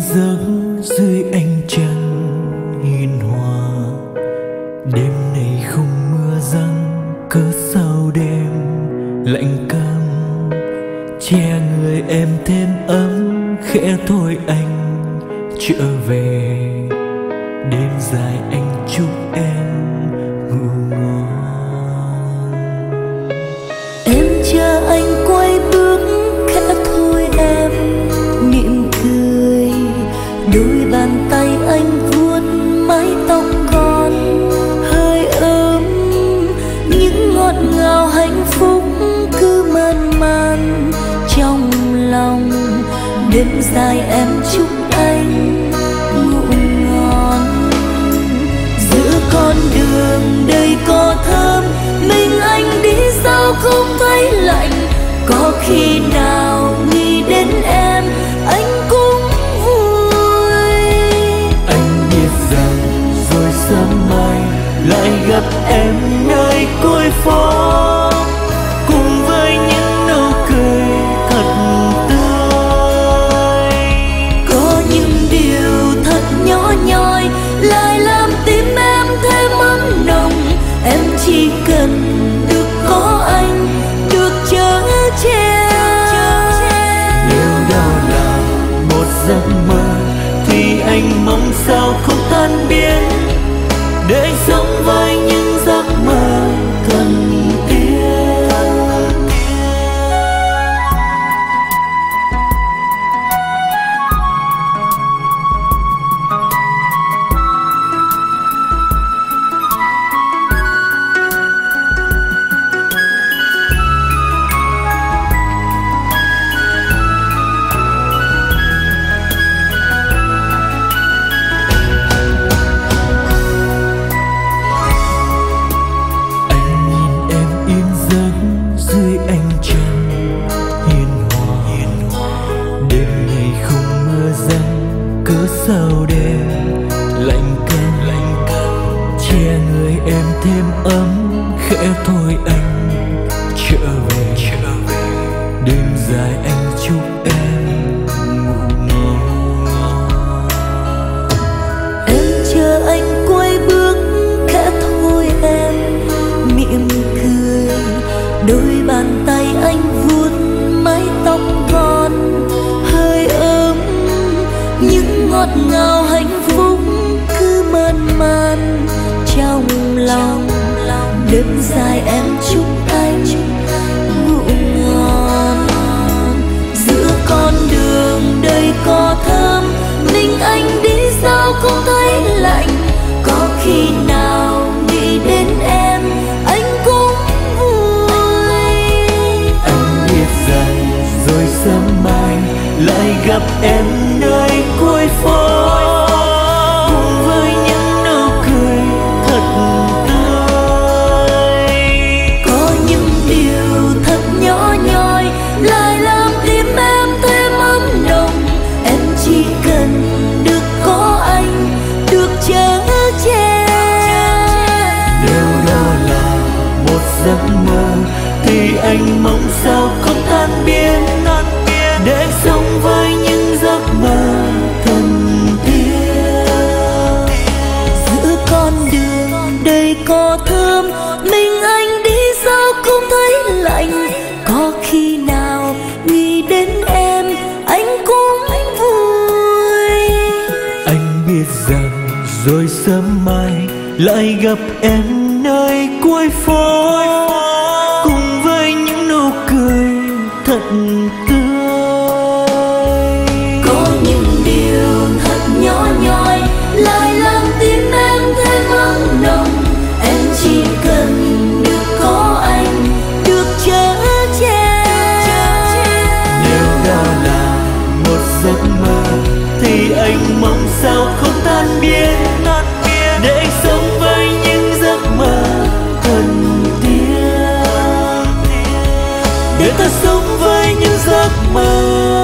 giấc dưới ánh trăng hiền hòa. Đêm này không mưa giăng, cớ sao đêm lạnh căm. Che người em thêm ấm, khẽ thôi anh trở về. Đêm dài anh chúc em ngủ ngon. Em chờ anh quay bước, khẽ thôi em mỉm cười. Đôi bàn tay anh vuốt mái tóc con hơi ấm. Những ngọt ngào hạnh phúc cứ man man trong lòng. Đêm dài em chúc anh ngủ ngon. Giữa con đường đầy cỏ thơm, mình anh đi sao không thấy lạnh. Có khi nào nghĩ đến em anh cũng vui. Anh biết rằng rồi sớm mai lại gặp em nơi cuối phố, cùng với những nụ cười thật tươi. Có những điều thật nhỏ nhoi lại làm tim em thêm ấm nồng. Em chỉ cần được có anh, được chở che. Nếu đó là một giấc mơ thì anh mong sao không tan biến, để anh sống với những giấc mơ thần tiên. Sao đêm lạnh căm, che người em thêm ấm, khẽ thôi anh trở về. Đêm dài anh chúc em ngủ ngon. Em chờ anh quay bước, khẽ thôi em mỉm cười. Đôi bàn tay anh vuốt mái tóc con hơi ấm. Những ngọt ngào hạnh phúc cứ man man trong lòng. Đêm dài em chúc anh ngủ ngon. Giữa con đường đầy cỏ thơm, mình anh đi sao không thấy lạnh. Có khi nào nghĩ đến em anh cũng vui. Anh biết rằng rồi sớm mai lại gặp em nơi cuối phố, cùng với những nụ cười thật tươi. Có những điều thật nhỏ nhoi lại làm tim em thêm ấm nồng. Em chỉ cần được có anh, được chở che. Nếu đó là một giấc mơ thì anh mong sao không tan biến, để anh sống với những giấc mơ thần tiên. Giữa con đường đầy cỏ thơm, mình anh đi sao không thấy lạnh. Có khi nào nghĩ đến em anh cũng vui. Anh biết rằng rồi sớm mai lại gặp em nơi cuối phố, cùng với những nụ cười thật tươi. Có những điều thật nhỏ nhoi lại làm tim em thêm ấm nồng. Em chỉ cần được có anh, được chở che. Nếu đó là một giấc mơ thì anh mong sao không tan biến, để anh sống với những giấc mơ thần tiên. Để ta sống với những giấc mơ